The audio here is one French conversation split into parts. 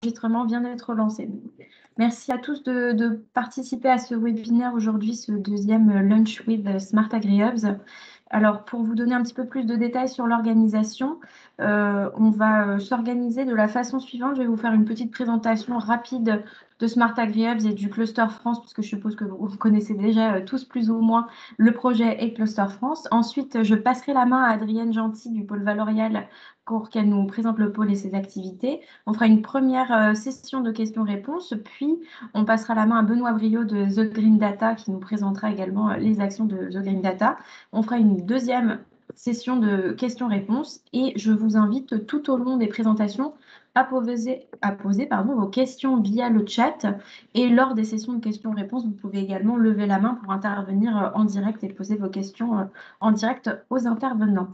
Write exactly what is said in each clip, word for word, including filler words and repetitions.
L'enregistrement vient d'être lancé. Merci à tous de, de participer à ce webinaire aujourd'hui, ce deuxième Lunch with Smart AgriHubs. Alors, pour vous donner un petit peu plus de détails sur l'organisation, euh, on va euh, s'organiser de la façon suivante. Je vais vous faire une petite présentation rapide de Smart AgriHubs et du Cluster France, puisque je suppose que vous connaissez déjà euh, tous plus ou moins le projet et Cluster France. Ensuite, je passerai la main à Adrienne Gentil du pôle Valorial pour qu'elle nous présente le pôle et ses activités. On fera une première euh, session de questions-réponses, puis on passera la main à Benoît Briot de The Green Data qui nous présentera également euh, les actions de The Green Data. On fera une deuxième session de questions-réponses et je vous invite tout au long des présentations à poser, à poser pardon, vos questions via le chat. Et lors des sessions de questions-réponses, vous pouvez également lever la main pour intervenir en direct et poser vos questions en direct aux intervenants.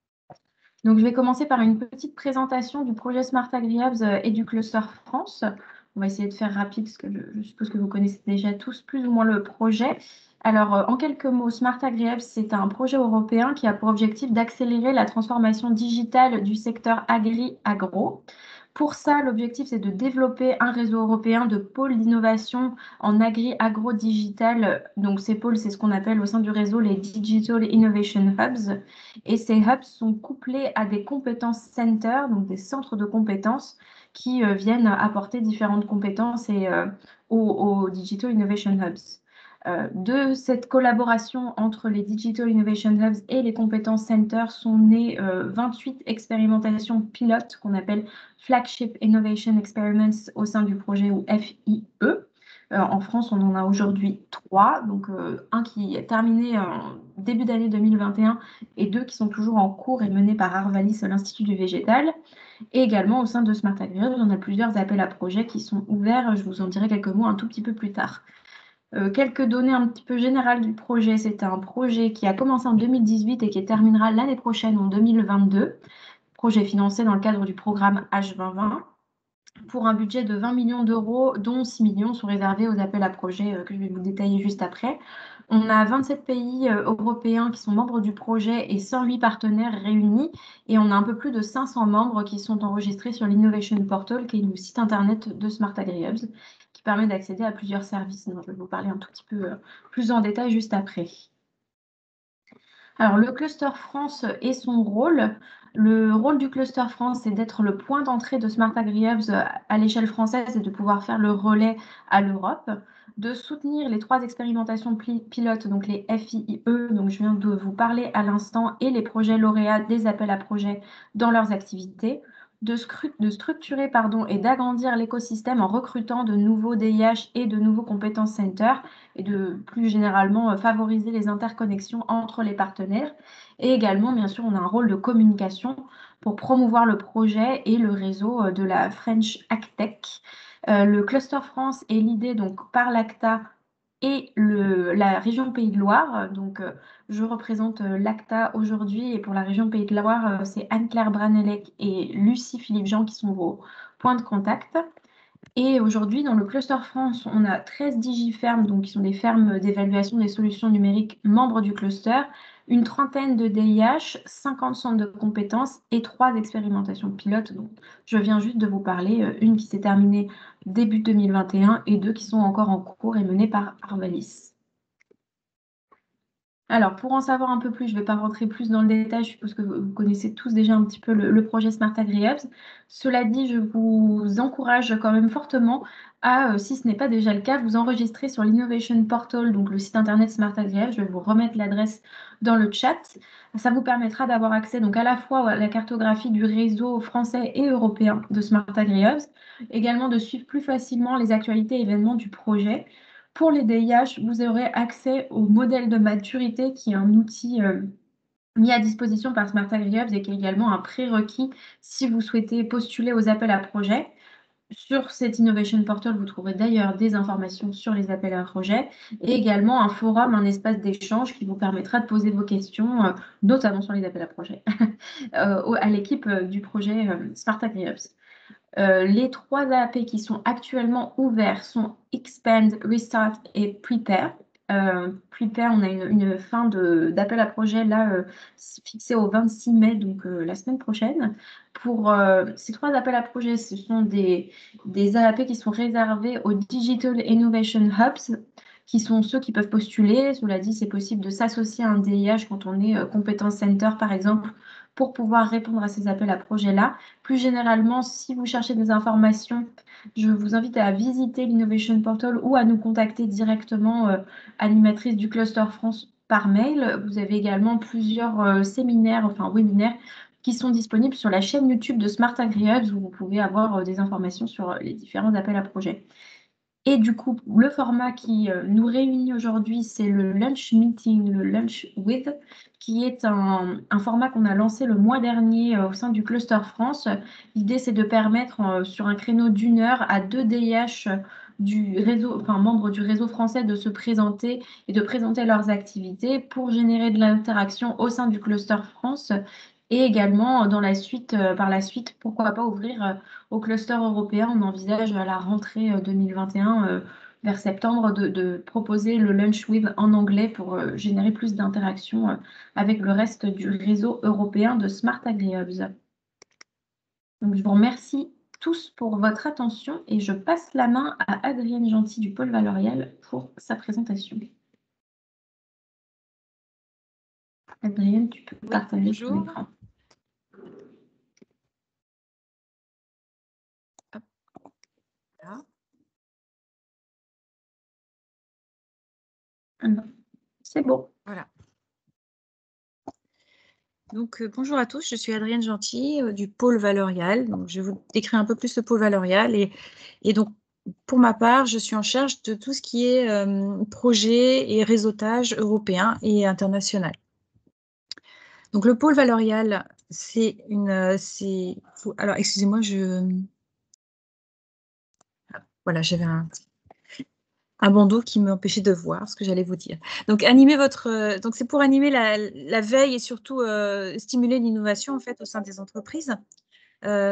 Donc, je vais commencer par une petite présentation du projet Smart AgriHubs et du Cluster France. On va essayer de faire rapide parce que je, je suppose que vous connaissez déjà tous plus ou moins le projet. Alors, en quelques mots, Smart AgriHubs, c'est un projet européen qui a pour objectif d'accélérer la transformation digitale du secteur agri-agro. Pour ça, l'objectif, c'est de développer un réseau européen de pôles d'innovation en agri-agro-digital. Donc, ces pôles, c'est ce qu'on appelle au sein du réseau les Digital Innovation Hubs. Et ces hubs sont couplés à des compétences centers, donc des centres de compétences qui euh, viennent apporter différentes compétences et, euh, aux, aux Digital Innovation Hubs. Euh, de cette collaboration entre les Digital Innovation Hubs et les compétences centers sont nées euh, vingt-huit expérimentations pilotes qu'on appelle Flagship Innovation Experiments au sein du projet ou F I E. Euh, en France, on en a aujourd'hui trois, donc euh, un qui est terminé en début d'année deux mille vingt et un et deux qui sont toujours en cours et menés par Arvalis, l'Institut du végétal. Et également au sein de Smart AgriHubs, on a plusieurs appels à projets qui sont ouverts. Je vous en dirai quelques mots un tout petit peu plus tard. Euh, quelques données un petit peu générales du projet. C'est un projet qui a commencé en deux mille dix-huit et qui terminera l'année prochaine en deux mille vingt-deux. Projet financé dans le cadre du programme H vingt vingt pour un budget de vingt millions d'euros, dont six millions sont réservés aux appels à projets euh, que je vais vous détailler juste après. On a vingt-sept pays euh, européens qui sont membres du projet et cent huit partenaires réunis. Et on a un peu plus de cinq cents membres qui sont enregistrés sur l'Innovation Portal, qui est le site internet de Smart AgriHubs, qui permet d'accéder à plusieurs services dont je vais vous parler un tout petit peu euh, plus en détail juste après. Alors, le Cluster France et son rôle. Le rôle du Cluster France, c'est d'être le point d'entrée de Smart AgriHubs à l'échelle française et de pouvoir faire le relais à l'Europe, de soutenir les trois expérimentations pilotes, donc les F I E, donc je viens de vous parler à l'instant, et les projets lauréats des appels à projets dans leurs activités, de, de structurer pardon, et d'agrandir l'écosystème en recrutant de nouveaux D I H et de nouveaux compétences centers, et de plus généralement favoriser les interconnexions entre les partenaires. Et également, bien sûr, on a un rôle de communication pour promouvoir le projet et le réseau de la French AgTech. Euh, le Cluster France est l'idée donc par l'ACTA et le, la région Pays de Loire. Donc, euh, je représente euh, l'ACTA aujourd'hui et pour la région Pays de Loire, euh, c'est Anne-Claire Branelec et Lucie Philippe-Jean qui sont vos points de contact. Et aujourd'hui, dans le Cluster France, on a treize digifermes, donc qui sont des fermes d'évaluation des solutions numériques membres du cluster, une trentaine de D I H, cinquante centres de compétences et trois expérimentations pilotes. Donc, je viens juste de vous parler, une qui s'est terminée début deux mille vingt et un et deux qui sont encore en cours et menées par Arvalis. Alors, pour en savoir un peu plus, je ne vais pas rentrer plus dans le détail, je suppose que vous connaissez tous déjà un petit peu le, le projet Smart AgriHubs. Cela dit, je vous encourage quand même fortement à, euh, si ce n'est pas déjà le cas, vous enregistrer sur l'Innovation Portal, donc le site internet Smart AgriHubs. Je vais vous remettre l'adresse dans le chat. Ça vous permettra d'avoir accès donc à la fois à la cartographie du réseau français et européen de Smart AgriHubs, également de suivre plus facilement les actualités et événements du projet. Pour les D I H, vous aurez accès au modèle de maturité qui est un outil euh, mis à disposition par Smart AgriHubs et qui est également un prérequis si vous souhaitez postuler aux appels à projets. Sur cet Innovation Portal, vous trouverez d'ailleurs des informations sur les appels à projets et également un forum, un espace d'échange qui vous permettra de poser vos questions, euh, notamment sur les appels à projets, euh, à l'équipe euh, du projet euh, Smart AgriHubs. Euh, les trois A P qui sont actuellement ouverts sont Expand, Restart et Prepare. Euh, Prepare, on a une, une fin d'appel à projet là euh, fixée au vingt-six mai, donc euh, la semaine prochaine. pour euh, ces trois appels à projets, ce sont des, des A A P qui sont réservés aux Digital Innovation Hubs, qui sont ceux qui peuvent postuler. Cela dit, c'est possible de s'associer à un D I H quand on est euh, Competence Center, par exemple, pour pouvoir répondre à ces appels à projets-là. Plus généralement, si vous cherchez des informations, je vous invite à visiter l'Innovation Portal ou à nous contacter directement, euh, animatrice du Cluster France, par mail. Vous avez également plusieurs euh, séminaires, enfin webinaires, qui sont disponibles sur la chaîne YouTube de Smart AgriHubs où vous pouvez avoir euh, des informations sur les différents appels à projets. Et du coup, le format qui euh, nous réunit aujourd'hui, c'est le Lunch Meeting, le Lunch With, qui est un, un format qu'on a lancé le mois dernier euh, au sein du Cluster France. L'idée, c'est de permettre euh, sur un créneau d'une heure à deux D I H du réseau, enfin membres du réseau français de se présenter et de présenter leurs activités pour générer de l'interaction au sein du Cluster France. Et également, dans la suite, euh, par la suite, pourquoi pas ouvrir euh, au cluster européen. On envisage à la rentrée euh, deux mille vingt et un, euh, vers septembre, de, de proposer le Lunch With en anglais pour euh, générer plus d'interactions euh, avec le reste du réseau européen de Smart AgriHubs. Donc, je vous remercie tous pour votre attention et je passe la main à Adrienne Gentil du pôle Valorial pour sa présentation. Adrienne, tu peux Oui, partager bonjour. ton écran. Voilà. C'est beau. Voilà. Donc, euh, bonjour à tous, je suis Adrienne Gentil euh, du pôle Valorial. Donc, je vais vous décrire un peu plus le pôle Valorial. Et, et donc, pour ma part, je suis en charge de tout ce qui est euh, projet et réseautage européen et international. Donc, le pôle Valorial, c'est une... Euh, c'est... Alors, excusez-moi, je... Voilà, j'avais un... un bandeau qui m'empêchait de voir ce que j'allais vous dire. Donc, animer votre, euh, donc c'est pour animer la, la veille et surtout euh, stimuler l'innovation en fait au sein des entreprises. Euh,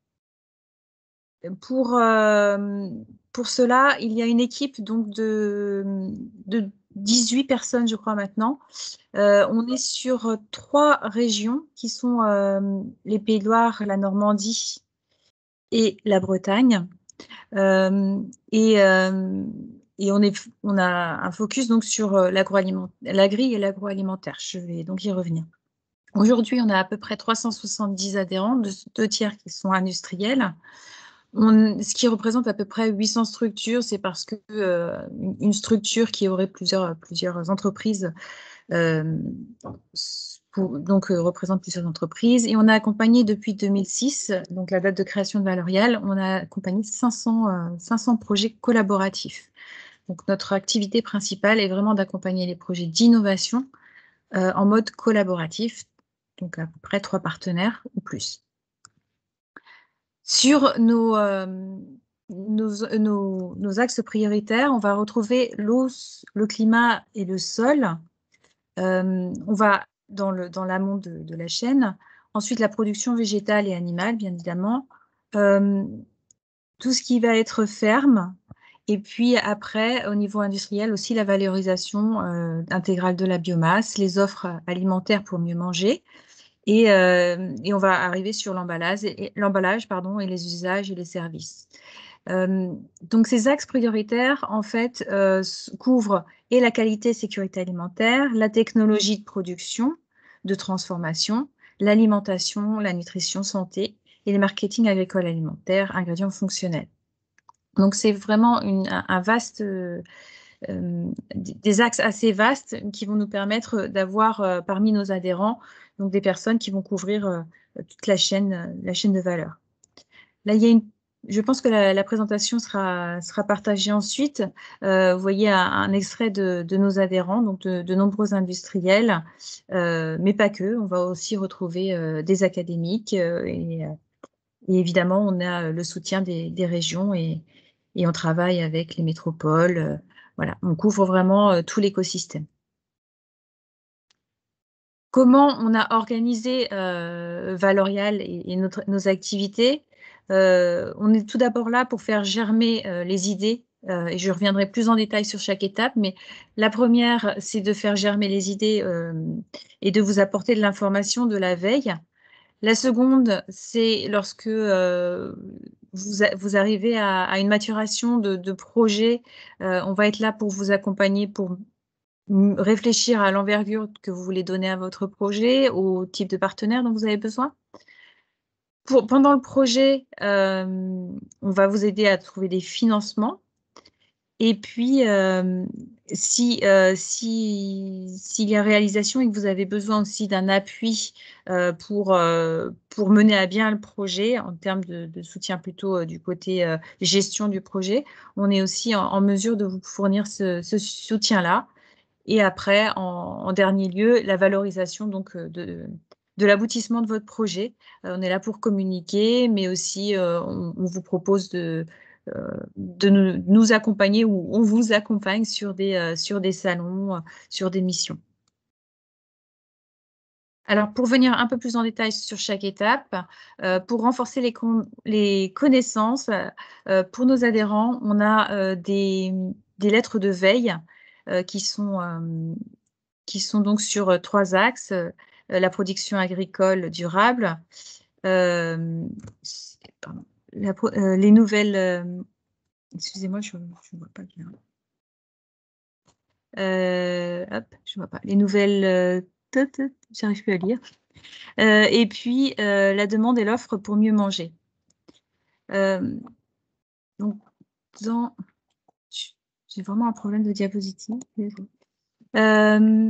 pour, euh, pour cela, il y a une équipe donc de, de dix-huit personnes, je crois maintenant. Euh, on est sur trois régions qui sont euh, les Pays de Loire, la Normandie et la Bretagne. Euh, et, euh, et on, est, on a un focus donc sur l'agri et l'agroalimentaire. Je vais donc y revenir. Aujourd'hui, on a à peu près trois cent soixante-dix adhérents, deux, deux tiers qui sont industriels. On, ce qui représente à peu près huit cents structures, c'est parce que euh, une structure qui aurait plusieurs, plusieurs entreprises euh, pour, donc euh, représente plusieurs entreprises. Et on a accompagné depuis deux mille six, donc la date de création de Valorial, on a accompagné cinq cents, euh, cinq cents projets collaboratifs. Donc notre activité principale est vraiment d'accompagner les projets d'innovation euh, en mode collaboratif, donc à peu près trois partenaires ou plus. Sur nos, euh, nos, nos, nos axes prioritaires, on va retrouver l'eau, le climat et le sol. Euh, on va dans le, dans l'amont de, de la chaîne. Ensuite, la production végétale et animale, bien évidemment. Euh, tout ce qui va être ferme. Et puis après, au niveau industriel, aussi la valorisation euh, intégrale de la biomasse, les offres alimentaires pour mieux manger. Et, euh, et on va arriver sur l'emballage et, l'emballage, pardon, et les usages et les services. Euh, donc ces axes prioritaires, en fait, euh, couvrent et la qualité et sécurité alimentaire, la technologie de production, de transformation, l'alimentation, la nutrition, santé et le marketing agricole alimentaire, ingrédients fonctionnels. Donc c'est vraiment une, un vaste, euh, des axes assez vastes qui vont nous permettre d'avoir euh, parmi nos adhérents donc des personnes qui vont couvrir euh, toute la chaîne, la chaîne de valeur. Là, il y a une Je pense que la, la présentation sera, sera partagée ensuite. Euh, vous voyez un, un extrait de, de nos adhérents, donc de, de nombreux industriels, euh, mais pas que. On va aussi retrouver euh, des académiques euh, et, et évidemment, on a le soutien des, des régions et, et on travaille avec les métropoles. Euh, voilà, on couvre vraiment euh, tout l'écosystème. Comment on a organisé euh, Valorial et, et notre, nos activités? Euh, on est tout d'abord là pour faire germer euh, les idées, euh, et je reviendrai plus en détail sur chaque étape, mais la première, c'est de faire germer les idées euh, et de vous apporter de l'information de la veille. La seconde, c'est lorsque euh, vous, a, vous arrivez à, à une maturation de, de projet. Euh, on va être là pour vous accompagner, pour réfléchir à l'envergure que vous voulez donner à votre projet, au type de partenaire dont vous avez besoin. Pour, pendant le projet, euh, on va vous aider à trouver des financements. Et puis, euh, si, euh, si, s'il y a réalisation et que vous avez besoin aussi d'un appui euh, pour, euh, pour mener à bien le projet, en termes de, de soutien plutôt euh, du côté euh, gestion du projet, on est aussi en, en mesure de vous fournir ce, ce soutien-là. Et après, en, en dernier lieu, la valorisation donc, de, de l'aboutissement de votre projet. Euh, on est là pour communiquer, mais aussi euh, on, on vous propose de, euh, de nous, nous accompagner ou on vous accompagne sur des, euh, sur des salons, euh, sur des missions. Alors, pour venir un peu plus en détail sur chaque étape, euh, pour renforcer les, con les connaissances, euh, pour nos adhérents, on a euh, des, des lettres de veille euh, qui sont... Euh, qui sont donc sur euh, trois axes, euh, la production agricole durable, euh, pardon, la, euh, les nouvelles, euh, excusez-moi, je ne vois pas bien. Euh, hop, je vois pas. Les nouvelles, euh, j'arrive plus à lire. Euh, et puis, euh, la demande et l'offre pour mieux manger. Euh, donc, dans... J'ai vraiment un problème de diapositive. Euh,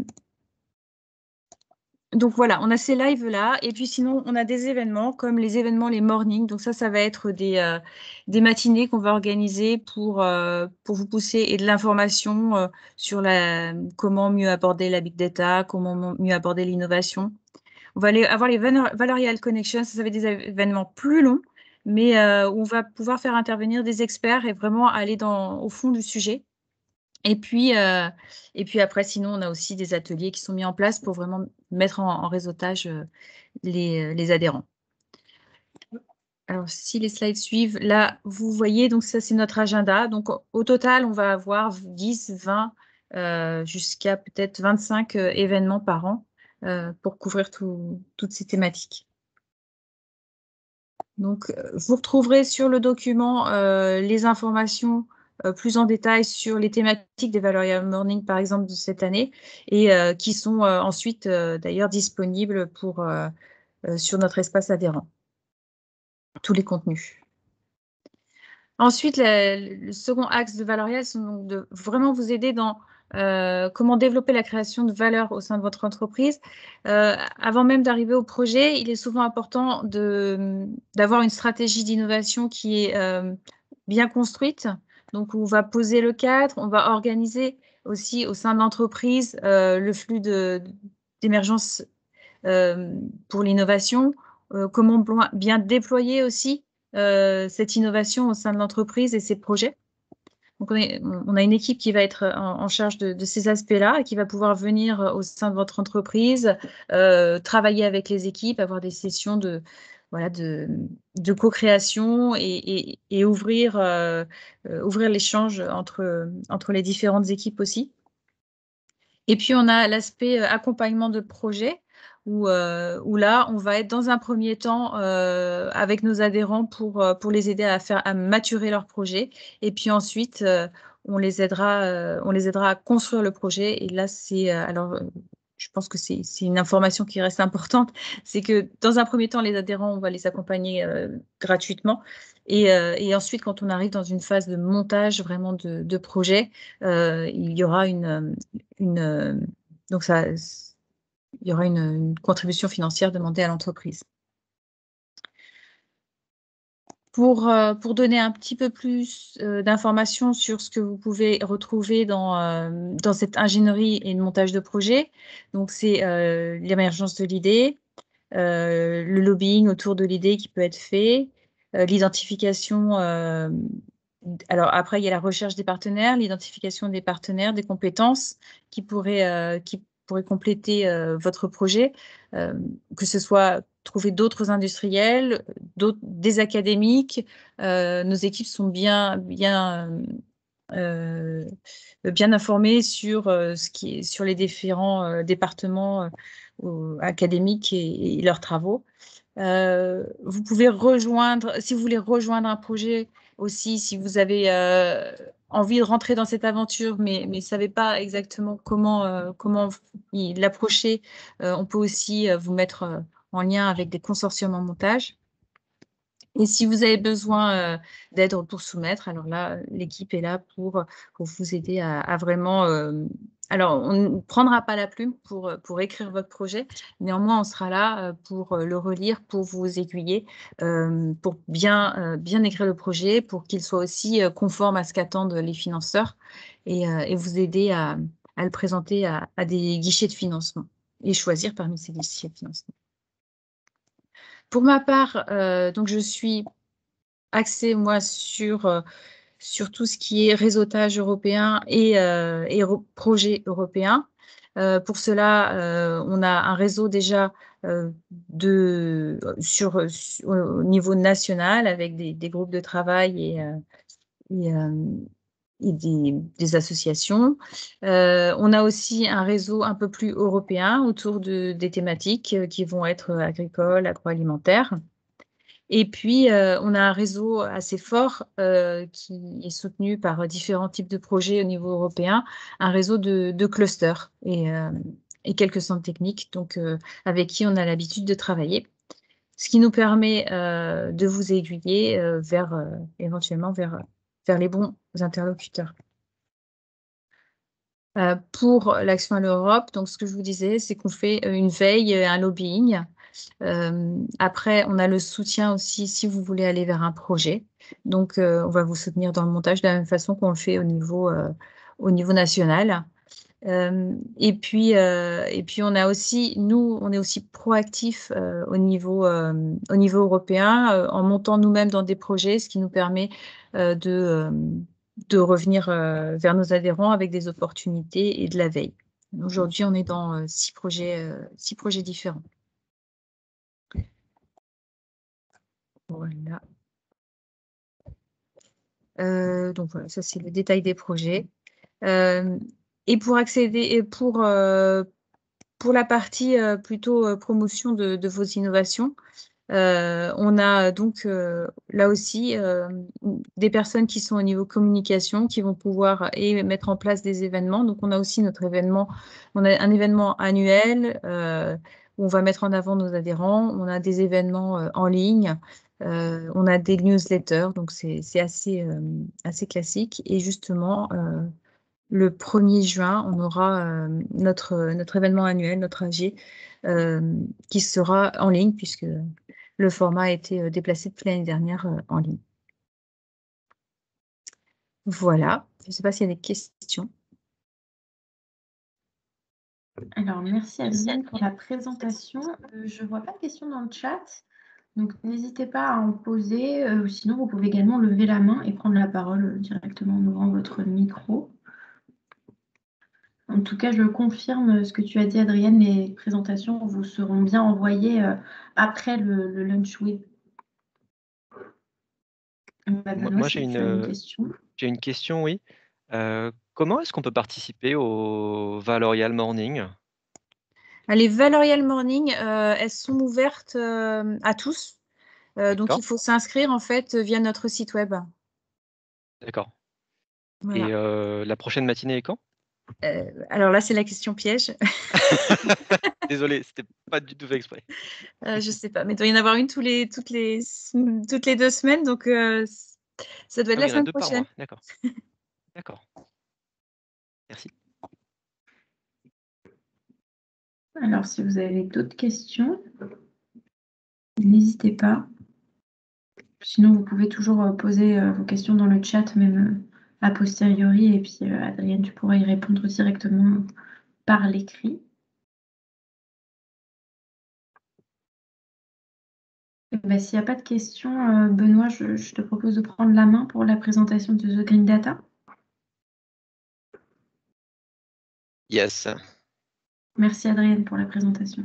Donc voilà, on a ces lives-là, et puis sinon, on a des événements comme les événements, les mornings. Donc ça, ça va être des, euh, des matinées qu'on va organiser pour, euh, pour vous pousser et de l'information euh, sur la, comment mieux aborder la big data, comment mieux aborder l'innovation. On va aller avoir les Valorial Connections, ça, ça va être des événements plus longs, mais euh, où on va pouvoir faire intervenir des experts et vraiment aller dans, au fond du sujet. Et puis, euh, et puis après, sinon, on a aussi des ateliers qui sont mis en place pour vraiment mettre en, en réseautage euh, les, les adhérents. Alors, si les slides suivent, là, vous voyez, donc ça, c'est notre agenda. Donc, au, au total, on va avoir dix, vingt, euh, jusqu'à peut-être vingt-cinq euh, événements par an euh, pour couvrir tout, toutes ces thématiques. Donc, vous retrouverez sur le document euh, les informations euh, plus en détail sur les thématiques des Valorial Morning, par exemple, de cette année, et euh, qui sont euh, ensuite euh, d'ailleurs disponibles pour, euh, euh, sur notre espace adhérent. Tous les contenus. Ensuite, la, le second axe de Valorial, c'est donc de vraiment vous aider dans euh, comment développer la création de valeur au sein de votre entreprise. Euh, avant même d'arriver au projet, il est souvent important d'avoir une stratégie d'innovation qui est euh, bien construite. Donc, on va poser le cadre, on va organiser aussi au sein de l'entreprise euh, le flux d'émergence euh, pour l'innovation, euh, comment bien déployer aussi euh, cette innovation au sein de l'entreprise et ses projets. Donc, on, est, on, a une équipe qui va être en, en charge de, de ces aspects-là et qui va pouvoir venir au sein de votre entreprise, euh, travailler avec les équipes, avoir des sessions de, voilà, de, de co-création et, et, et ouvrir, euh, euh, ouvrir l'échange entre, entre les différentes équipes aussi. Et puis, on a l'aspect accompagnement de projet, où, euh, où là, on va être dans un premier temps euh, avec nos adhérents pour, pour les aider à, faire, à maturer leur projet. Et puis ensuite, euh, on, les aidera, euh, on les aidera à construire le projet. Et là, c'est... Euh, alors, je pense que c'est une information qui reste importante, c'est que dans un premier temps, les adhérents, on va les accompagner euh, gratuitement. Et, euh, et ensuite, quand on arrive dans une phase de montage vraiment de, de projet, euh, il y aura une... une donc, ça, il y aura une, une contribution financière demandée à l'entreprise. Pour, euh, pour donner un petit peu plus euh, d'informations sur ce que vous pouvez retrouver dans, euh, dans cette ingénierie et le montage de projet, donc c'est euh, l'émergence de l'idée, euh, le lobbying autour de l'idée qui peut être fait, euh, l'identification, euh, alors après il y a la recherche des partenaires, l'identification des partenaires, des compétences qui pourraient, euh, qui pourraient compléter euh, votre projet, euh, que ce soit trouver d'autres industriels, d'autres, des académiques. Euh, nos équipes sont bien, bien, euh, bien informées sur, euh, ce qui est, sur les différents euh, départements euh, académiques et, et, leurs travaux. Euh, vous pouvez rejoindre, si vous voulez rejoindre un projet aussi, si vous avez euh, envie de rentrer dans cette aventure, mais ne savez pas exactement comment, euh, comment l'approcher, euh, on peut aussi euh, vous mettre euh, en lien avec des consortiums en montage. Et si vous avez besoin euh, d'aide pour soumettre, alors là, l'équipe est là pour, pour vous aider à, à vraiment... Euh, alors, on ne prendra pas la plume pour, pour écrire votre projet. Néanmoins, on sera là pour le relire, pour vous aiguiller, euh, pour bien, euh, bien écrire le projet, pour qu'il soit aussi conforme à ce qu'attendent les financeurs et, euh, et vous aider à, à le présenter à, à des guichets de financement et choisir parmi ces guichets de financement. Pour ma part, euh, donc je suis axée, moi, sur, euh, sur tout ce qui est réseautage européen et, euh, et projet européen. Euh, pour cela, euh, on a un réseau déjà euh, de, sur, sur, au niveau national avec des, des groupes de travail et, euh, et, euh, et des, des associations. Euh, on a aussi un réseau un peu plus européen autour de, des thématiques euh, qui vont être agricoles, agroalimentaires. Et puis, euh, on a un réseau assez fort euh, qui est soutenu par différents types de projets au niveau européen, un réseau de, de clusters et, euh, et quelques centres techniques donc, euh, avec qui on a l'habitude de travailler, ce qui nous permet euh, de vous aiguiller euh, vers, euh, éventuellement vers, vers les bons interlocuteurs. Euh, pour l'Action à l'Europe, donc ce que je vous disais, c'est qu'on fait une veille, un lobbying. Euh, après, on a le soutien aussi si vous voulez aller vers un projet. Donc, euh, on va vous soutenir dans le montage de la même façon qu'on le fait au niveau, euh, au niveau national. Euh, et puis, euh, et puis, on a aussi, nous, on est aussi proactifs euh, au niveau, euh, au niveau européen euh, en montant nous-mêmes dans des projets, ce qui nous permet euh, de, euh, de revenir euh, vers nos adhérents avec des opportunités et de la veille. Aujourd'hui, on est dans euh, six projets, euh, six projets différents. Voilà. Euh, donc voilà, ça c'est le détail des projets. Euh, et pour accéder, et pour, euh, pour la partie euh, plutôt euh, promotion de, de vos innovations, euh, on a donc euh, là aussi euh, des personnes qui sont au niveau communication qui vont pouvoir et mettre en place des événements. Donc on a aussi notre événement, on a un événement annuel euh, où on va mettre en avant nos adhérents. On a des événements euh, en ligne. Euh, on a des newsletters, donc c'est assez, euh, assez classique. Et justement, euh, le premier juin, on aura euh, notre, notre événement annuel, notre A G, euh, qui sera en ligne, puisque le format a été euh, déplacé depuis l'année dernière euh, en ligne. Voilà. Je ne sais pas s'il y a des questions. Alors, merci Adrienne pour la présentation. Euh, je ne vois pas de questions dans le chat, donc n'hésitez pas à en poser. Euh, sinon, vous pouvez également lever la main et prendre la parole directement en ouvrant votre micro. En tout cas, je confirme ce que tu as dit, Adrienne, les présentations vous seront bien envoyées euh, après le, le Lunch with. Moi, moi j'ai une, une, question. J'ai une question, oui. Euh, comment est-ce qu'on peut participer au Valorial Morning? Les Valorial Morning, euh, elles sont ouvertes euh, à tous. Euh, donc, il faut s'inscrire en fait via notre site web. D'accord. Voilà. Et euh, la prochaine matinée est quand? euh, Alors là, c'est la question piège. Désolée, c'était pas du tout fait exprès. Euh, je sais pas, mais il doit y en avoir une tous les, toutes, les, toutes les deux semaines, donc euh, ça doit être ah la oui, semaine prochaine. D'accord. D'accord. Merci. Alors, si vous avez d'autres questions, n'hésitez pas. Sinon, vous pouvez toujours poser vos questions dans le chat, même a posteriori, et puis Adrienne, tu pourras y répondre directement par l'écrit. Ben, s'il n'y a pas de questions, Benoît, je, je te propose de prendre la main pour la présentation de The Green Data. Yes. Merci Adrienne pour la présentation.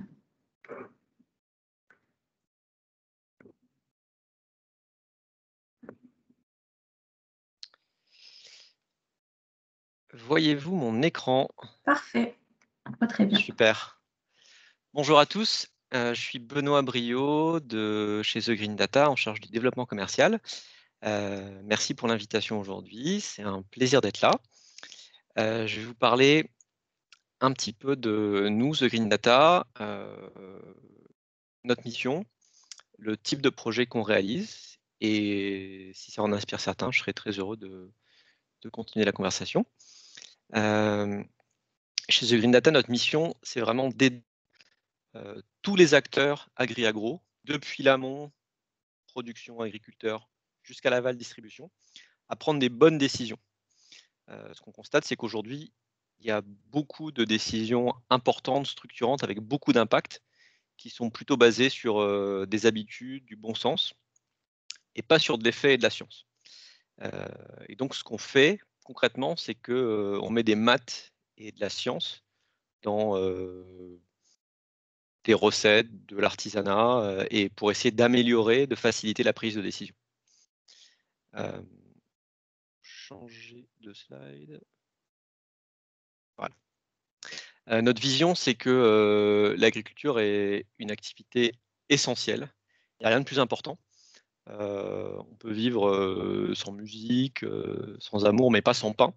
Voyez-vous mon écran? Parfait. Très bien. Super. Bonjour à tous. Euh, je suis Benoît Briot de chez The Green Data en charge du développement commercial. Euh, merci pour l'invitation aujourd'hui, c'est un plaisir d'être là. Euh, je vais vous parler un petit peu de nous, The Green Data, euh, notre mission, le type de projet qu'on réalise, et si ça en inspire certains, je serai très heureux de, de continuer la conversation. Euh, chez The Green Data, notre mission, c'est vraiment d'aider euh, tous les acteurs agri-agro, depuis l'amont, production, agriculteur, jusqu'à l'aval, distribution, à prendre des bonnes décisions. Euh, ce qu'on constate, c'est qu'aujourd'hui, il y a beaucoup de décisions importantes, structurantes, avec beaucoup d'impact, qui sont plutôt basées sur euh, des habitudes, du bon sens, et pas sur des faits et de la science. Euh, et donc, ce qu'on fait concrètement, c'est qu'on euh, met des maths et de la science dans euh, des recettes, de l'artisanat, euh, et pour essayer d'améliorer, de faciliter la prise de décision. Euh, changer de slide. Voilà. Euh, notre vision, c'est que euh, l'agriculture est une activité essentielle. Il n'y a rien de plus important. Euh, on peut vivre euh, sans musique, euh, sans amour, mais pas sans pain.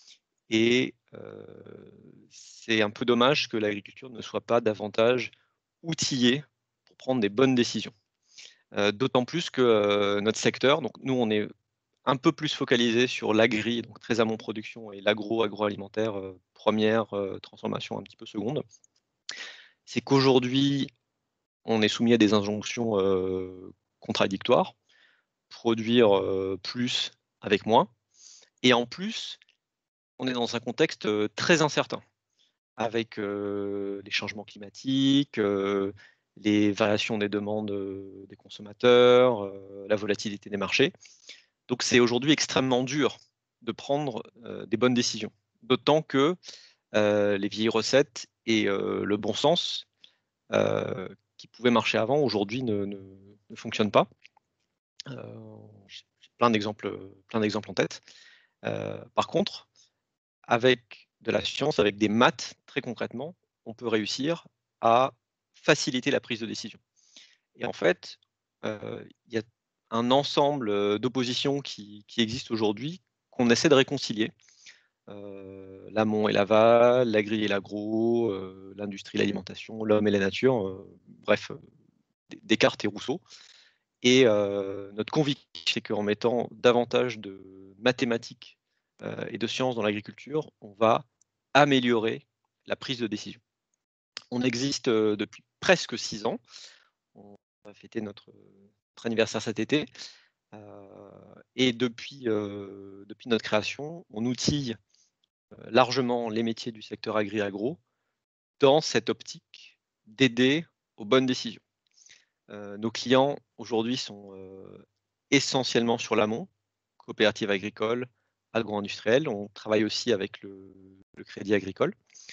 Et euh, c'est un peu dommage que l'agriculture ne soit pas davantage outillée pour prendre des bonnes décisions. Euh, D'autant plus que euh, notre secteur, donc nous, on est un peu plus focalisé sur l'agri, donc très amont production, et l'agro, agroalimentaire, euh, première, euh, transformation un petit peu seconde. C'est qu'aujourd'hui, on est soumis à des injonctions euh, contradictoires, produire euh, plus avec moins, et en plus, on est dans un contexte euh, très incertain, avec euh, les changements climatiques, euh, les variations des demandes euh, des consommateurs, euh, la volatilité des marchés. Donc c'est aujourd'hui extrêmement dur de prendre euh, des bonnes décisions. D'autant que euh, les vieilles recettes et euh, le bon sens euh, qui pouvaient marcher avant, aujourd'hui ne, ne, ne fonctionnent pas. Euh, J'ai plein d'exemples, plein d'exemples en tête. Euh, par contre, avec de la science, avec des maths, très concrètement, on peut réussir à faciliter la prise de décision. Et en fait, euh, il y a un ensemble d'oppositions qui, qui existent aujourd'hui qu'on essaie de réconcilier. Euh, l'amont et l'aval, l'agri et l'agro, euh, l'industrie, l'alimentation, l'homme et la nature, euh, bref, euh, Descartes et Rousseau. Et euh, notre conviction, c'est qu'en mettant davantage de mathématiques euh, et de sciences dans l'agriculture, on va améliorer la prise de décision. On existe euh, depuis presque six ans. On va fêter notre, notre anniversaire cet été. Euh, et depuis, euh, depuis notre création, on outille euh, largement les métiers du secteur agri-agro dans cette optique d'aider aux bonnes décisions. Euh, nos clients aujourd'hui sont euh, essentiellement sur l'amont, coopératives agricoles, agro-industrielles. On travaille aussi avec le, le crédit agricole.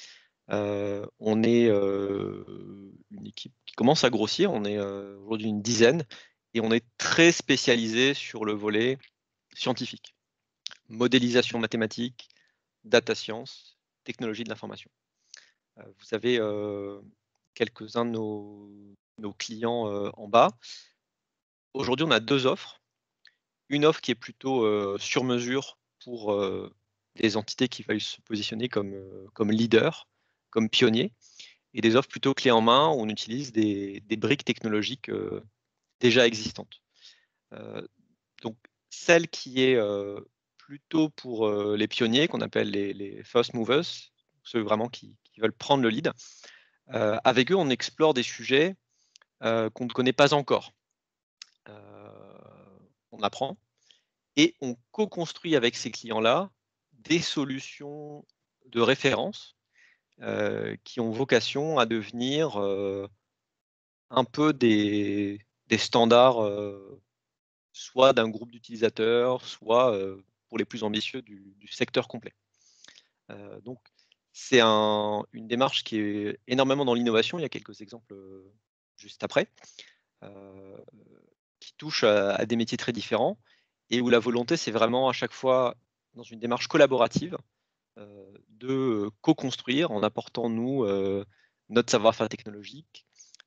Euh, on est euh, une équipe qui commence à grossir. On est euh, aujourd'hui une dizaine et on est très spécialisé sur le volet scientifique, modélisation mathématique, data science, technologie de l'information. Euh, vous avez euh, quelques-uns de nos, nos clients euh, en bas. Aujourd'hui, on a deux offres. Une offre qui est plutôt euh, sur mesure pour euh, des entités qui veulent se positionner comme, euh, comme leader, comme pionnier, et des offres plutôt clés en main où on utilise des, des briques technologiques euh, déjà existantes. Euh, donc, celle qui est euh, plutôt pour euh, les pionniers, qu'on appelle les, les first movers, ceux vraiment qui, qui veulent prendre le lead, euh, avec eux, on explore des sujets euh, qu'on ne connaît pas encore. Euh, on apprend et on co-construit avec ces clients-là des solutions de référence euh, qui ont vocation à devenir euh, un peu des, des standards, euh, soit d'un groupe d'utilisateurs, soit euh, pour les plus ambitieux du, du secteur complet. Euh, donc, c'est un, une démarche qui est énormément dans l'innovation. Il y a quelques exemples euh, juste après. Euh, qui touche à, à des métiers très différents et où la volonté, c'est vraiment à chaque fois, dans une démarche collaborative, euh, de co-construire en apportant, nous, euh, notre savoir-faire technologique,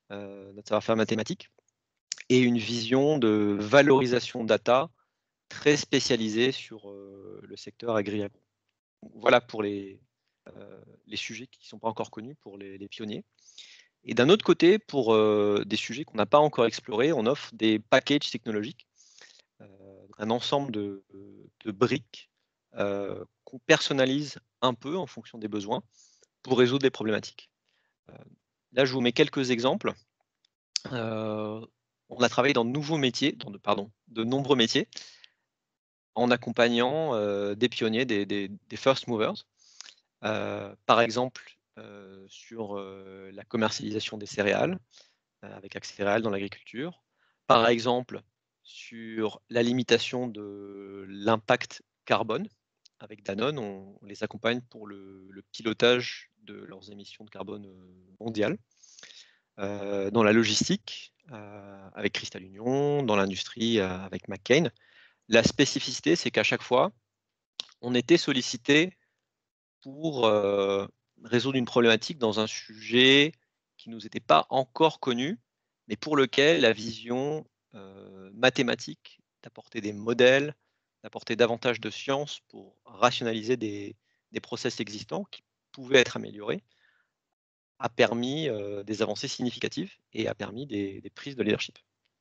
euh, notre savoir-faire mathématique, et une vision de valorisation data très spécialisée sur euh, le secteur agri-agro. Voilà pour les, euh, les sujets qui ne sont pas encore connus pour les, les pionniers. Et d'un autre côté, pour euh, des sujets qu'on n'a pas encore explorés, on offre des packages technologiques, euh, un ensemble de, de briques euh, qu'on personnalise un peu en fonction des besoins pour résoudre des problématiques. Euh, là, je vous mets quelques exemples. Euh, on a travaillé dans de nouveaux métiers, dans de, pardon, de nombreux métiers, en accompagnant euh, des pionniers, des, des, des first movers. Euh, par exemple, euh, sur euh, la commercialisation des céréales, euh, avec Axe Céréales dans l'agriculture. Par exemple, sur la limitation de l'impact carbone. Avec Danone, on, on les accompagne pour le, le pilotage de leurs émissions de carbone mondiales. Euh, dans la logistique, euh, avec Crystal Union, dans l'industrie, euh, avec McCain. La spécificité, c'est qu'à chaque fois, on était sollicité pour euh, résoudre une problématique dans un sujet qui ne nous était pas encore connu, mais pour lequel la vision euh, mathématique, d'apporter des modèles, d'apporter davantage de science pour rationaliser des, des process existants qui pouvaient être améliorés, a permis euh, des avancées significatives et a permis des, des prises de leadership.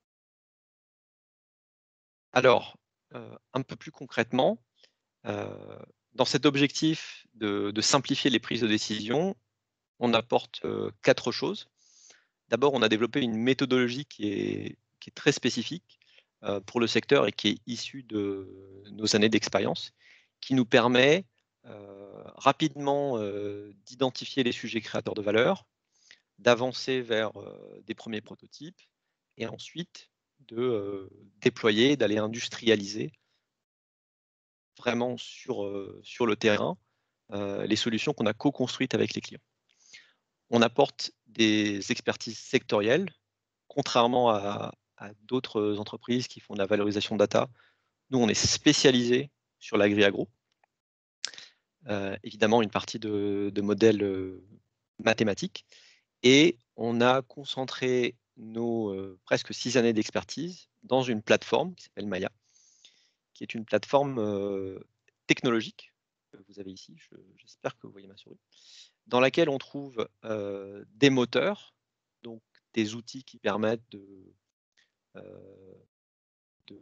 Alors, euh, un peu plus concrètement, euh, dans cet objectif de, de simplifier les prises de décision, on apporte euh, quatre choses. D'abord, on a développé une méthodologie qui est, qui est très spécifique euh, pour le secteur et qui est issue de nos années d'expérience, qui nous permet euh, rapidement euh, d'identifier les sujets créateurs de valeur, d'avancer vers euh, des premiers prototypes et ensuite de euh, déployer, d'aller industrialiser vraiment sur, euh, sur le terrain euh, les solutions qu'on a co-construites avec les clients. On apporte des expertises sectorielles, contrairement à, à d'autres entreprises qui font de la valorisation data. Nous, on est spécialisé sur l'agri-agro. Euh, évidemment, une partie de, de modèles euh, mathématiques. Et on a concentré nos euh, presque six années d'expertise dans une plateforme qui s'appelle Maya, qui est une plateforme euh, technologique que vous avez ici, je, j'espère que vous voyez ma souris, dans laquelle on trouve euh, des moteurs, donc des outils qui permettent de, euh, de,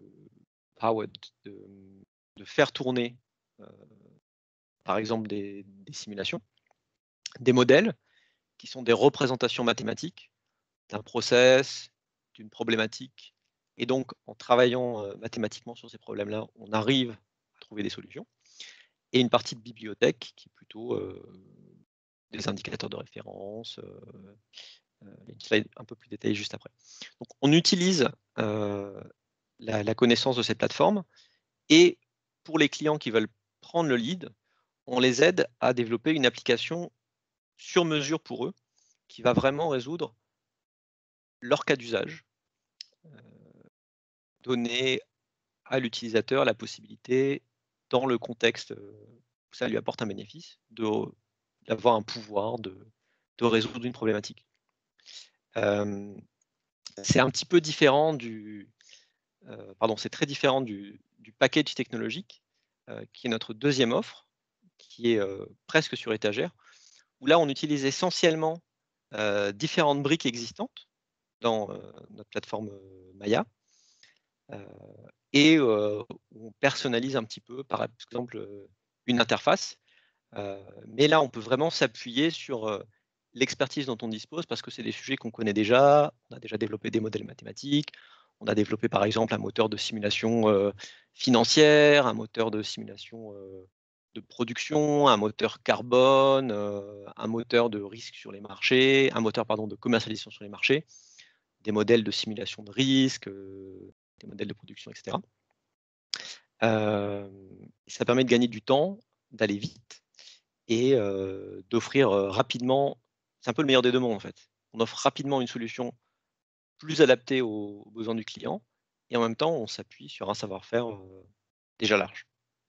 de, de faire tourner, euh, par exemple, des, des simulations, des modèles qui sont des représentations mathématiques d'un process, d'une problématique. Et donc, en travaillant euh, mathématiquement sur ces problèmes-là, on arrive à trouver des solutions. Et une partie de bibliothèque qui est plutôt euh, des indicateurs de référence. Euh, euh, une slide un peu plus détaillée juste après. Donc, on utilise euh, la, la connaissance de cette plateforme et pour les clients qui veulent prendre le lead, on les aide à développer une application sur mesure pour eux qui va vraiment résoudre leur cas d'usage, euh, donner à l'utilisateur la possibilité, dans le contexte où ça lui apporte un bénéfice, d'avoir un pouvoir de, de résoudre une problématique. Euh, c'est un petit peu différent du, euh, pardon, c'est très différent du, du package technologique, euh, qui est notre deuxième offre, qui est euh, presque sur étagère, où là on utilise essentiellement euh, différentes briques existantes dans euh, notre plateforme Maya, euh, et euh, on personnalise un petit peu, par exemple, une interface. Euh, mais là, on peut vraiment s'appuyer sur euh, l'expertise dont on dispose parce que c'est des sujets qu'on connaît déjà. On a déjà développé des modèles mathématiques. On a développé, par exemple, un moteur de simulation euh, financière, un moteur de simulation euh, de production, un moteur carbone, euh, un moteur de risque sur les marchés, un moteur pardon, de commercialisation sur les marchés, des modèles de simulation de risque, euh, des modèles de production, et cetera. Euh, ça permet de gagner du temps, d'aller vite et euh, d'offrir euh, rapidement, c'est un peu le meilleur des deux mondes en fait. On offre rapidement une solution plus adaptée aux, aux besoins du client et en même temps on s'appuie sur un savoir-faire euh, déjà large.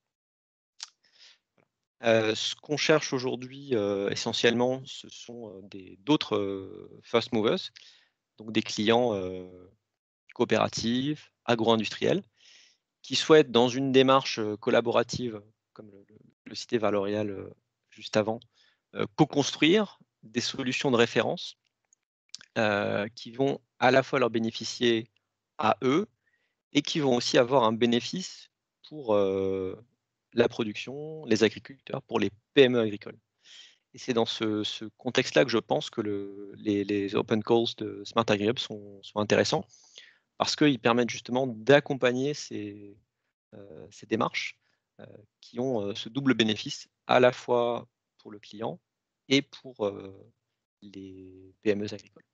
Euh, ce qu'on cherche aujourd'hui euh, essentiellement, ce sont d'autres euh, first movers donc des clients euh, coopératifs, agro-industriels, qui souhaitent, dans une démarche collaborative, comme le, le, le citait Valorial euh, juste avant, euh, co-construire des solutions de référence euh, qui vont à la fois leur bénéficier à eux et qui vont aussi avoir un bénéfice pour euh, la production, les agriculteurs, pour les P M E agricoles. Et c'est dans ce, ce contexte-là que je pense que le, les, les open calls de Smart AgriHub sont, sont intéressants, parce qu'ils permettent justement d'accompagner ces, euh, ces démarches euh, qui ont euh, ce double bénéfice, à la fois pour le client et pour euh, les P M E agricoles.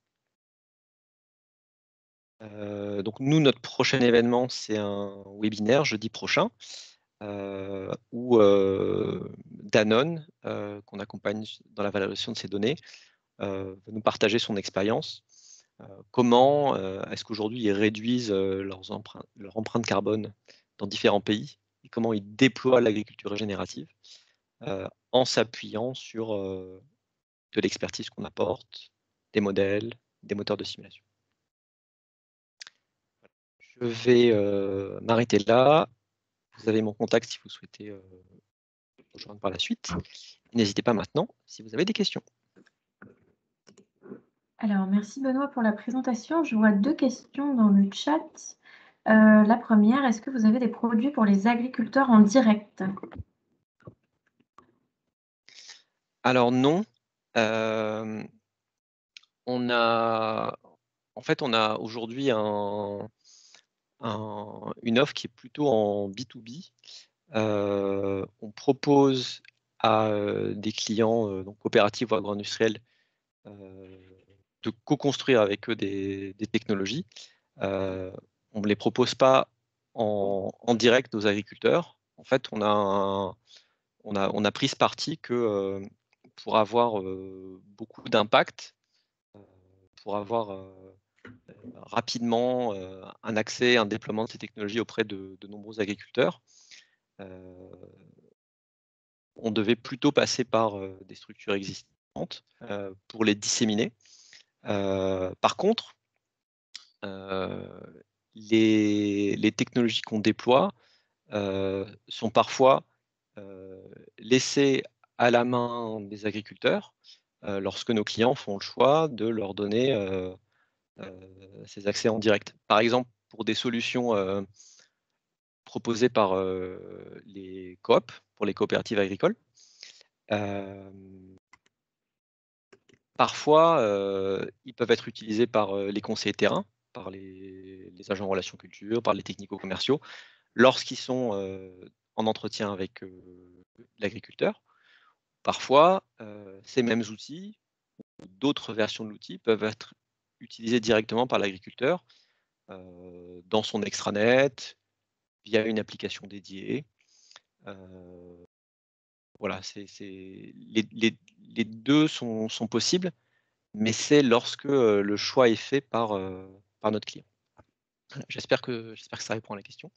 Euh, donc nous, notre prochain événement, c'est un webinaire jeudi prochain, euh, où euh, Danone, euh, qu'on accompagne dans la valorisation de ces données, euh, va nous partager son expérience. Euh, comment euh, est-ce qu'aujourd'hui ils réduisent euh, leurs empreintes, leur empreinte carbone dans différents pays et comment ils déploient l'agriculture régénérative euh, en s'appuyant sur euh, de l'expertise qu'on apporte, des modèles, des moteurs de simulation. Je vais euh, m'arrêter là. Vous avez mon contact si vous souhaitez euh, rejoindre par la suite. N'hésitez pas maintenant si vous avez des questions. Alors, merci Benoît pour la présentation. Je vois deux questions dans le chat. Euh, la première, est-ce que vous avez des produits pour les agriculteurs en direct? Alors non. Euh, on a, en fait, on a aujourd'hui un, un, une offre qui est plutôt en B deux B. Euh, on propose à euh, des clients euh, donc coopératifs ou agro-industriels euh, de co-construire avec eux des, des technologies. Euh, on ne les propose pas en, en direct aux agriculteurs. En fait, on a, un, on a, on a pris ce parti que euh, pour avoir euh, beaucoup d'impact, euh, pour avoir euh, rapidement euh, un accès, un déploiement de ces technologies auprès de, de nombreux agriculteurs, euh, on devait plutôt passer par euh, des structures existantes euh, pour les disséminer. Euh, par contre, euh, les, les, technologies qu'on déploie euh, sont parfois euh, laissées à la main des agriculteurs euh, lorsque nos clients font le choix de leur donner euh, euh, ces accès en direct. Par exemple, pour des solutions euh, proposées par euh, les coop, pour les coopératives agricoles, euh, parfois, euh, ils peuvent être utilisés par euh, les conseillers terrain, par les, les agents en relations culture, par les technico-commerciaux, lorsqu'ils sont euh, en entretien avec euh, l'agriculteur. Parfois, euh, ces mêmes outils, ou d'autres versions de l'outil, peuvent être utilisés directement par l'agriculteur euh, dans son extranet, via une application dédiée. Euh, voilà, c'est, c'est, les, les, les deux sont, sont possibles, mais c'est lorsque euh, le choix est fait par, euh, par notre client. Voilà, j'espère que, j'espère que ça répond à la question.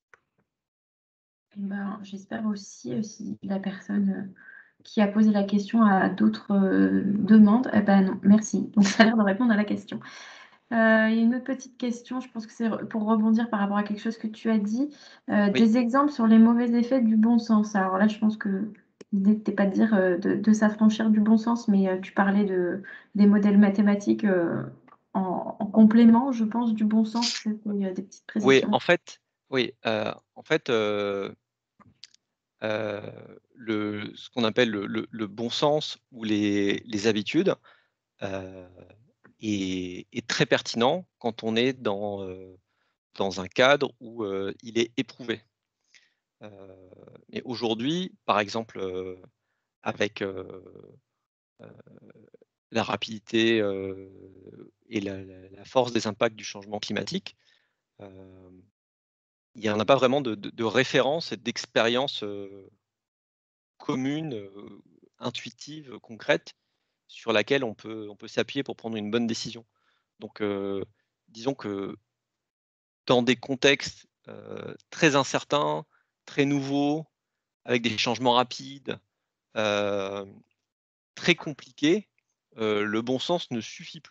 Ben, j'espère aussi euh, si la personne euh, qui a posé la question a d'autres euh, demandes. Eh ben non, merci. Donc ça a l'air de répondre à la question. Euh, il y a une autre petite question, je pense que c'est pour rebondir par rapport à quelque chose que tu as dit. Euh, Oui. Des exemples sur les mauvais effets du bon sens. Alors là, je pense que l'idée n'était pas de dire euh, de, de s'affranchir du bon sens, mais euh, tu parlais de, des modèles mathématiques euh, en, en complément, je pense, du bon sens. Il y a des petites Oui, précisions. en fait, oui, euh, en fait, euh, euh, le, ce qu'on appelle le, le, le bon sens ou les, les habitudes euh, est, est très pertinent quand on est dans, euh, dans un cadre où euh, il est éprouvé. Euh, mais aujourd'hui, par exemple, euh, avec euh, euh, la rapidité euh, et la, la, la force des impacts du changement climatique, euh, il n'y en a pas vraiment de, de, de référence et d'expérience euh, commune, euh, intuitive, concrète, sur laquelle on peut, on peut s'appuyer pour prendre une bonne décision. Donc, euh, disons que dans des contextes euh, très incertains, très nouveaux, avec des changements rapides, euh, très compliqués, euh, le bon sens ne suffit plus.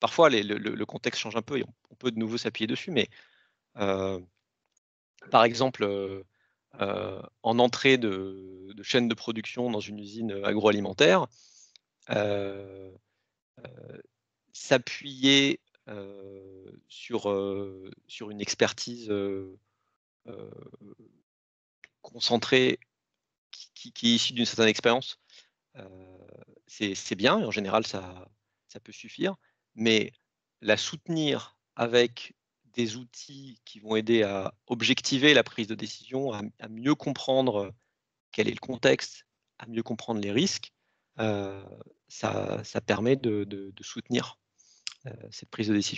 parfois, les, le, le contexte change un peu et on, on peut de nouveau s'appuyer dessus, mais euh, par exemple, euh, euh, en entrée de, de chaîne de production dans une usine agroalimentaire, euh, euh, s'appuyer euh, sur, euh, sur une expertise euh, euh, concentrée qui, qui, qui est issue d'une certaine expérience, euh, c'est bien, et en général, ça, ça peut suffire, mais la soutenir avec des outils qui vont aider à objectiver la prise de décision, à, à mieux comprendre quel est le contexte, à mieux comprendre les risques, euh, ça, ça permet de, de, de soutenir euh, cette prise de décision.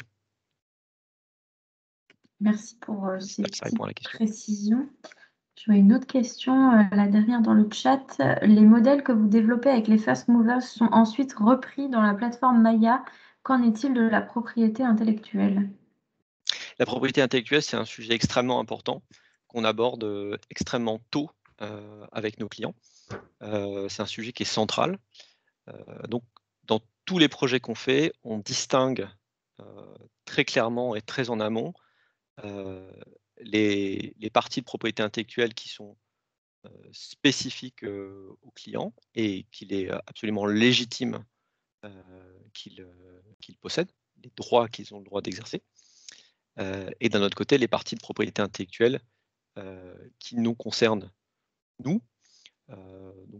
Merci pour euh, ces Ça répond à la petites question. précisions. Je vois une autre question, euh, la dernière dans le chat. Les modèles que vous développez avec les Fast Movers sont ensuite repris dans la plateforme Maya. Qu'en est-il de la propriété intellectuelle? La propriété intellectuelle, c'est un sujet extrêmement important qu'on aborde euh, extrêmement tôt euh, avec nos clients. Euh, c'est un sujet qui est central. Euh, donc, dans tous les projets qu'on fait, on distingue euh, très clairement et très en amont euh, les, les parties de propriété intellectuelle qui sont euh, spécifiques euh, aux clients et qu'il est absolument légitime euh, qu'ils euh, qu'ils possèdent, les droits qu'ils ont le droit d'exercer. Euh, et d'un autre côté, les parties de propriété intellectuelle euh, qui nous concernent, nous. Euh, donc,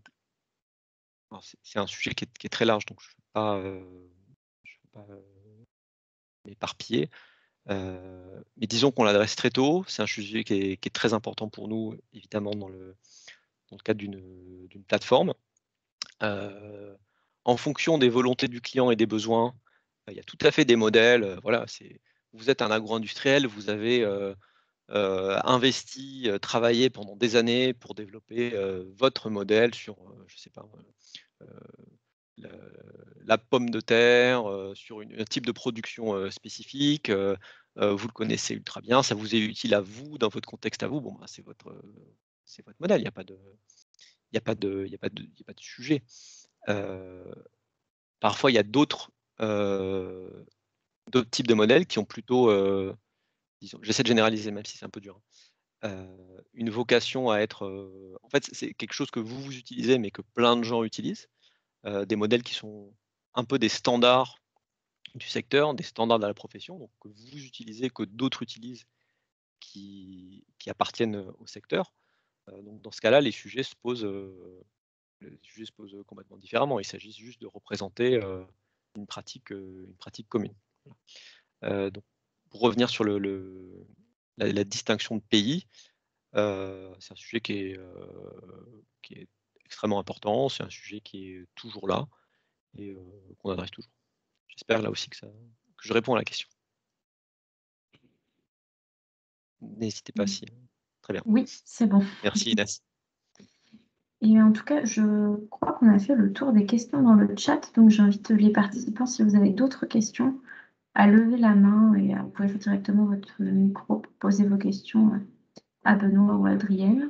c'est un sujet qui est, qui est, très large, donc je ne vais pas, euh, pas euh, m'éparpiller. Euh, mais disons qu'on l'adresse très tôt. C'est un sujet qui est, qui est, très important pour nous, évidemment, dans le, dans le cadre d'une plateforme. Euh, en fonction des volontés du client et des besoins, il y a tout à fait des modèles. Euh, voilà, vous êtes un agro-industriel, vous avez euh, euh, investi, euh, travaillé pendant des années pour développer euh, votre modèle sur, euh, je sais pas, euh, la, la pomme de terre, euh, sur une, un type de production euh, spécifique. Euh, euh, vous le connaissez ultra bien, ça vous est utile à vous, dans votre contexte à vous. Bon, bah, c'est votre, c'est votre modèle. Il n'y a pas de, il n'y a pas de, il y a pas de, il y a pas de sujet. Euh, parfois, il y a d'autres, euh, d'autres types de modèles qui ont plutôt euh, j'essaie de généraliser, même si c'est un peu dur, euh, une vocation à être... Euh, en fait, c'est quelque chose que vous, vous utilisez, mais que plein de gens utilisent, euh, des modèles qui sont un peu des standards du secteur, des standards de la profession, donc que vous utilisez, que d'autres utilisent, qui, qui appartiennent au secteur. Euh, donc dans ce cas-là, les sujets se posent, euh, les sujets se posent complètement différemment. Il s'agit juste de représenter euh, une, pratique, euh, une pratique commune. Euh, donc, pour revenir sur le, le, la, la distinction de pays, euh, c'est un sujet qui est, euh, qui est extrêmement important, c'est un sujet qui est toujours là et euh, qu'on adresse toujours. J'espère là aussi que, ça, que je réponds à la question. N'hésitez pas si. Très bien. Oui, c'est bon. Merci Inès. Et en tout cas, je crois qu'on a fait le tour des questions dans le chat, donc j'invite les participants, si vous avez d'autres questions, à lever la main et à ouvrir directement votre micro pour poser vos questions à Benoît ou à Adrienne.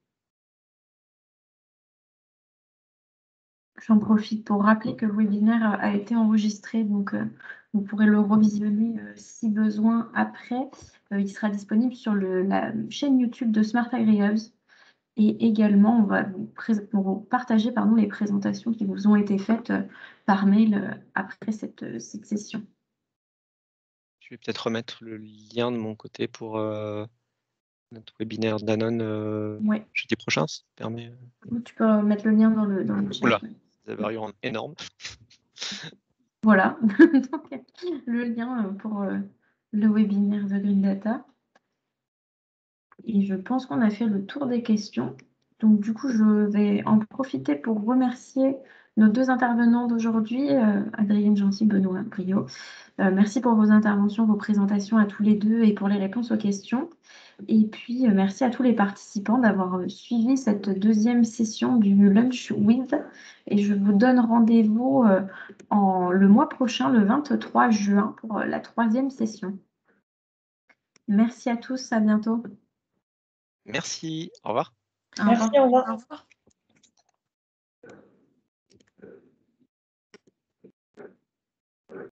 J'en profite pour rappeler que le webinaire a été enregistré, donc euh, vous pourrez le revisionner euh, si besoin après. Euh, il sera disponible sur le, la chaîne YouTube de Smart AgriHubs. Et également, on va vous, vous partager pardon, les présentations qui vous ont été faites euh, par mail euh, après cette, euh, cette session. Je vais peut-être remettre le lien de mon côté pour euh, notre webinaire Danone euh, Ouais. jeudi prochain, ça te permet. Tu peux mettre le lien dans le, dans le chat. Oula, ça varie en énorme. Voilà, donc le lien pour euh, le webinaire de Green Data. Et je pense qu'on a fait le tour des questions. Donc du coup, je vais en profiter pour remercier nos deux intervenants d'aujourd'hui, euh, Adrienne Gentil, Benoît Briot. Euh, merci pour vos interventions, vos présentations à tous les deux et pour les réponses aux questions. Et puis, euh, merci à tous les participants d'avoir euh, suivi cette deuxième session du Lunch With. Et je vous donne rendez-vous euh, en, le mois prochain, le vingt-trois juin, pour euh, la troisième session. Merci à tous, à bientôt. Merci, au revoir. Au revoir. Merci, au revoir. Au revoir.